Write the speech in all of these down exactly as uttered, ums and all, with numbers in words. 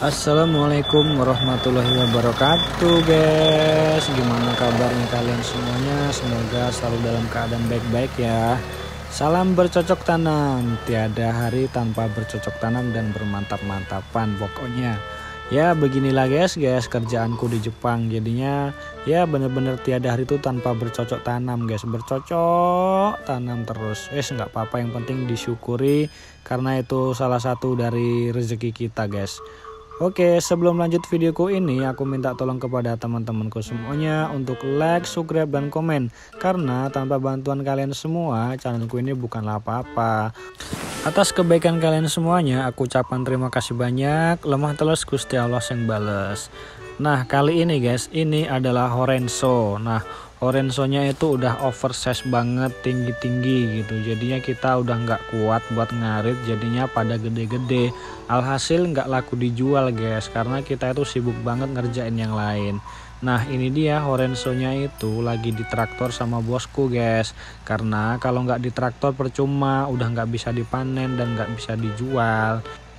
Assalamualaikum warahmatullahi wabarakatuh guys. Gimana kabarnya kalian semuanya? Semoga selalu dalam keadaan baik-baik ya. Salam bercocok tanam. Tiada hari tanpa bercocok tanam dan bermantap-mantapan pokoknya. Ya beginilah guys guys kerjaanku di Jepang. Jadinya ya bener-bener tiada hari itu tanpa bercocok tanam guys. Bercocok tanam terus. Eh nggak apa-apa, yang penting disyukuri karena itu salah satu dari rezeki kita guys. Oke, sebelum lanjut videoku ini, aku minta tolong kepada teman-temanku semuanya untuk like, subscribe, dan komen. Karena tanpa bantuan kalian semua, channelku ini bukanlah apa-apa. Atas kebaikan kalian semuanya, aku ucapkan terima kasih banyak. Lemah telus Gusti Allah yang bales. Nah, kali ini guys, ini adalah Horenso. Nah, Horensonya itu udah oversize banget, tinggi-tinggi gitu. Jadinya kita udah nggak kuat buat ngarit, jadinya pada gede-gede. Alhasil nggak laku dijual guys, karena kita itu sibuk banget ngerjain yang lain. Nah ini dia Horensonya itu lagi di traktor sama bosku guys. Karena kalau nggak di traktor percuma, udah nggak bisa dipanen dan nggak bisa dijual.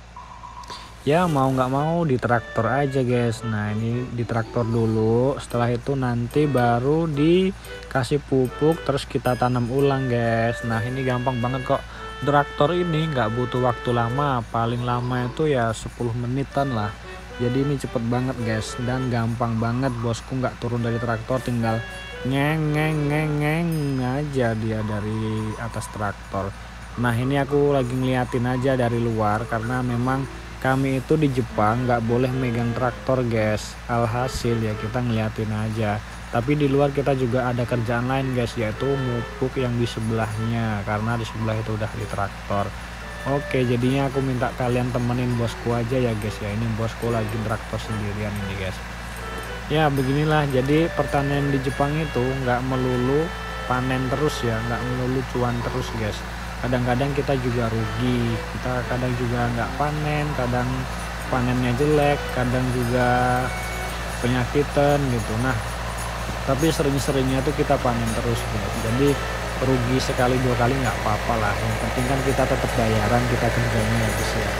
Ya mau nggak mau di traktor aja guys. Nah ini di traktor dulu, setelah itu nanti baru dikasih pupuk terus kita tanam ulang guys. Nah ini gampang banget kok. Traktor ini nggak butuh waktu lama, paling lama itu ya sepuluh menitan lah. Jadi ini cepet banget guys dan gampang banget. Bosku nggak turun dari traktor, tinggal ngeng ngeng ngeng ngeng aja dia dari atas traktor. Nah ini aku lagi ngeliatin aja dari luar karena memang kami itu di Jepang nggak boleh megang traktor guys. Alhasil ya kita ngeliatin aja. Tapi di luar kita juga ada kerjaan lain guys, yaitu mupuk yang di sebelahnya. Karena di sebelah itu udah di traktor. Oke, jadinya aku minta kalian temenin bosku aja ya guys ya. Ini bosku lagi traktor sendirian ini guys. Ya beginilah, jadi pertanian di Jepang itu nggak melulu panen terus ya, nggak melulu cuan terus guys. Kadang-kadang kita juga rugi, kita kadang juga nggak panen, kadang panennya jelek, kadang juga penyakitan gitu. Nah tapi sering-seringnya tuh kita panen terus guys. Jadi rugi sekali dua kali nggak apa-apa lah, yang penting kan kita tetap bayaran, kita kerjanya ya guys ya.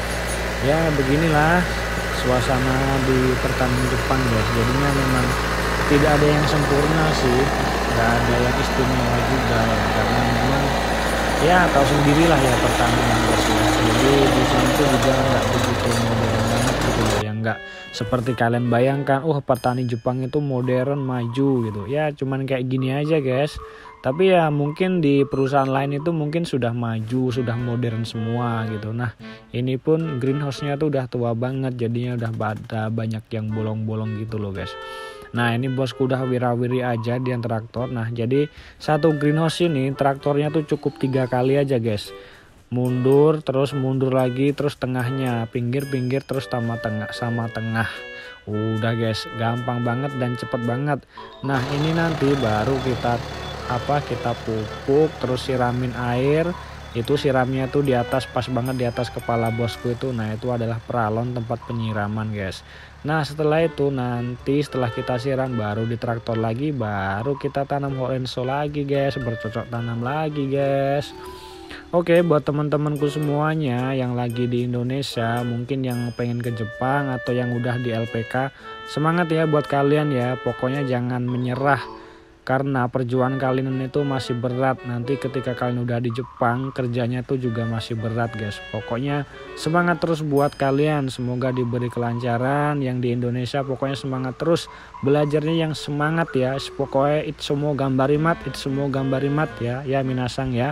Ya beginilah suasana di pertanian Jepang guys. Jadinya memang tidak ada yang sempurna sih, nggak ada yang istimewa juga ya, karena memang ya tahu sendirilah ya pertanian guys ya. Jadi di sini tuh juga nggak begitu modern banget gitu loh, yang nggak seperti kalian bayangkan. Oh petani Jepang itu modern maju gitu ya, cuman kayak gini aja guys. Tapi ya mungkin di perusahaan lain itu mungkin sudah maju, sudah modern semua gitu. Nah ini pun greenhouse-nya tuh udah tua banget, jadinya udah ada banyak yang bolong-bolong gitu loh guys. Nah ini bosku udah wirawiri aja di traktor. Nah jadi satu greenhouse ini traktornya tuh cukup tiga kali aja guys. Mundur terus mundur lagi terus tengahnya, pinggir-pinggir terus sama tengah sama tengah. Udah guys, gampang banget dan cepet banget. Nah ini nanti baru kita apa kita pupuk terus siramin air. Itu siramnya tuh di atas, pas banget di atas kepala bosku itu. Nah itu adalah peralon tempat penyiraman guys. Nah setelah itu nanti setelah kita siram baru di traktor lagi, baru kita tanam Horenso lagi guys, bercocok tanam lagi guys. Oke, buat teman-temanku semuanya yang lagi di Indonesia, mungkin yang pengen ke Jepang atau yang udah di L P K, semangat ya buat kalian ya. Pokoknya jangan menyerah, karena perjuangan kalian itu masih berat. Nanti ketika kalian udah di Jepang, kerjanya tuh juga masih berat guys. Pokoknya semangat terus buat kalian, semoga diberi kelancaran. Yang di Indonesia pokoknya semangat terus, belajarnya yang semangat ya. Pokoknya itu semua gambarimat, itu semua gambarimat ya, ya minasang ya.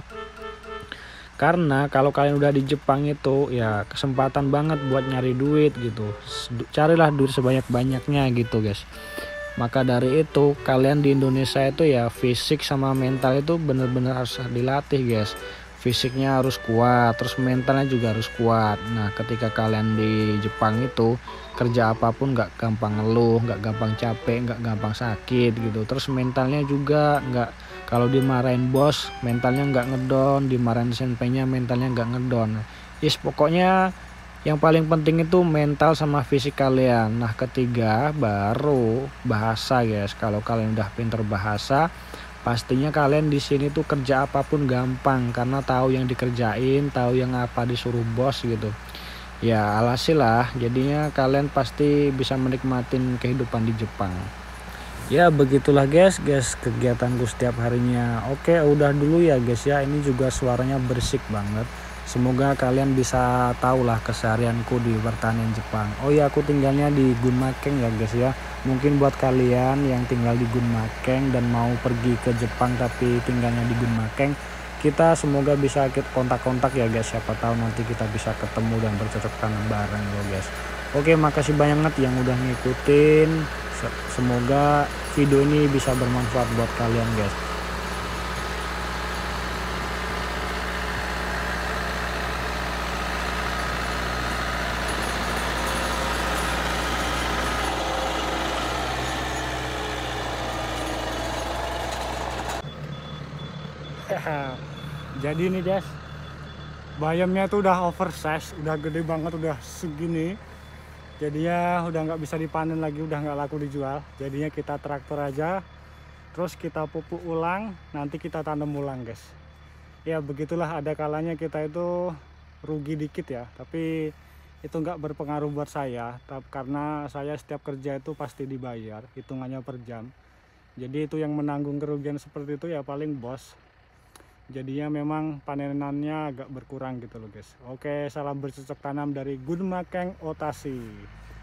Karena kalau kalian udah di Jepang itu ya kesempatan banget buat nyari duit gitu. Carilah duit sebanyak-banyaknya gitu guys. Maka dari itu kalian di Indonesia itu ya fisik sama mental itu bener-bener harus dilatih guys. Fisiknya harus kuat, terus mentalnya juga harus kuat. Nah ketika kalian di Jepang itu kerja apapun nggak gampang ngeluh, nggak gampang capek, nggak gampang sakit gitu. Terus mentalnya juga nggak, kalau dimarahin bos mentalnya nggak ngedon, dimarahin senpainya mentalnya nggak ngedon. Is pokoknya yang paling penting itu mental sama fisik kalian. Nah ketiga baru bahasa guys. Kalau kalian udah pinter bahasa, pastinya kalian di sini tuh kerja apapun gampang, karena tahu yang dikerjain, tahu yang apa disuruh bos gitu. Ya alhasil lah, jadinya kalian pasti bisa menikmatin kehidupan di Jepang. Ya begitulah guys, guys kegiatanku setiap harinya. Oke udah dulu ya guys ya, ini juga suaranya bersih banget. Semoga kalian bisa tahu lah keseharianku di pertanian Jepang. Oh ya aku tinggalnya di Gunmakeng ya guys ya. Mungkin buat kalian yang tinggal di Gunmakeng dan mau pergi ke Jepang tapi tinggalnya di Gunmakeng, kita semoga bisa kontak-kontak ya guys. Siapa tahu nanti kita bisa ketemu dan bercocok tanam bareng loh guys. Oke makasih banyak yang udah ngikutin. Semoga video ini bisa bermanfaat buat kalian guys. Jadi ini guys, bayamnya tuh udah oversize, udah gede banget, udah segini. Jadinya udah nggak bisa dipanen lagi, udah nggak laku dijual. Jadinya kita traktor aja, terus kita pupuk ulang, nanti kita tanam ulang guys. Ya begitulah, ada kalanya kita itu rugi dikit ya, tapi itu nggak berpengaruh buat saya, karena saya setiap kerja itu pasti dibayar, hitungannya per jam. Jadi itu yang menanggung kerugian seperti itu ya paling bos. Jadinya memang panenannya agak berkurang gitu loh guys. Oke, salam bercocok tanam dari Gunmakeng Otashi.